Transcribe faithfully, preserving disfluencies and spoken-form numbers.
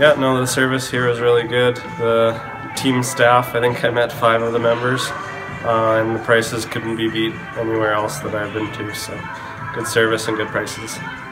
Yeah, no, the service here was really good. The team staff, I think I met five of the members, uh, and the prices couldn't be beat anywhere else that I've been to, so good service and good prices.